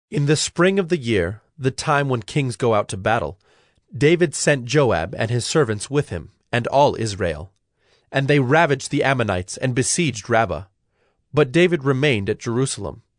In the spring of the year, the time when kings go out to battle, David sent Joab and his servants with him, and all Israel. And they ravaged the Ammonites and besieged Rabbah. But David remained at Jerusalem.